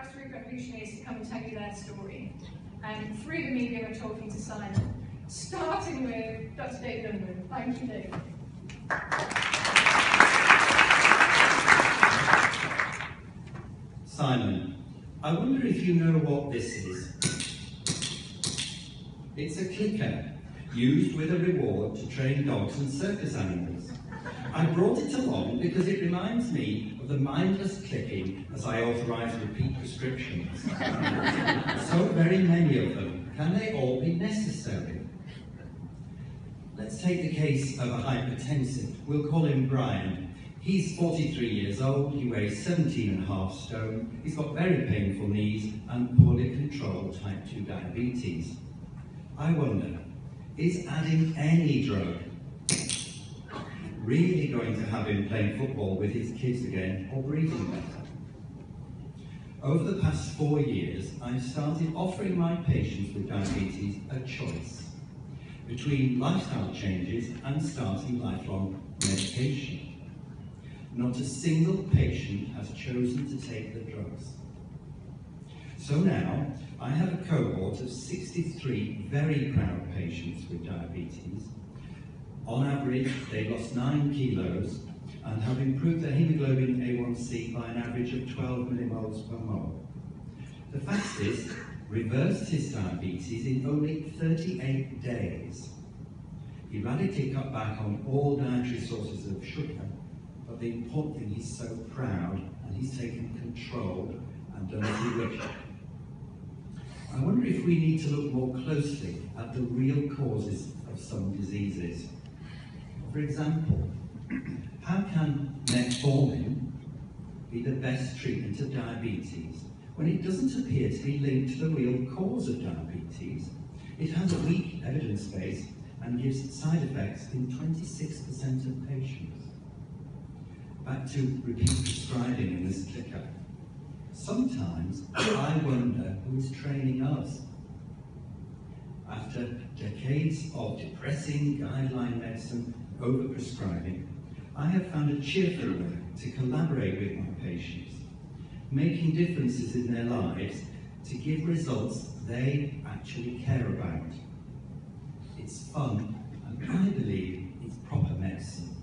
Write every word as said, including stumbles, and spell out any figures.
grassroots revolutionaries to come and tell you their story. And through the media, we're talking to Simon, starting with Doctor David Unwin. Thank you, David. Simon, I wonder if you know what this is. It's a clicker, used with a reward to train dogs and circus animals. I brought it along because it reminds me of the mindless clicking as I authorise repeat prescriptions. So very many of them, can they all be necessary? Let's take the case of a hypertensive. We'll call him Brian. He's forty-three years old, he weighs seventeen and a half stone, he's got very painful knees and poorly controlled type two diabetes. I wonder, is adding any drug really going to have him playing football with his kids again or breathing better? Over the past four years, I've started offering my patients with diabetes a choice between lifestyle changes and starting lifelong medication. Not a single patient has chosen to take the drugs. So now, I have a cohort of sixty-three very proud patients with diabetes. On average, they lost nine kilos and have improved their hemoglobin A one C by an average of twelve millimoles per mole. The fastest reversed his diabetes in only thirty-eight days. He radically cut back on all dietary sources of sugar, but the important thing, he's so proud and he's taken control and done as he wished. I wonder if we need to look more closely at the real causes of some diseases. For example, how can metformin be the best treatment of diabetes when it doesn't appear to be linked to the real cause of diabetes? It has a weak evidence base and gives side effects in twenty-six percent of patients. Back to repeat prescribing in this clicker. Sometimes I wonder who is training us. After decades of depressing guideline medicine overprescribing, I have found a cheerful way to collaborate with my patients, making differences in their lives to give results they actually care about. It's fun, and I believe it's proper medicine.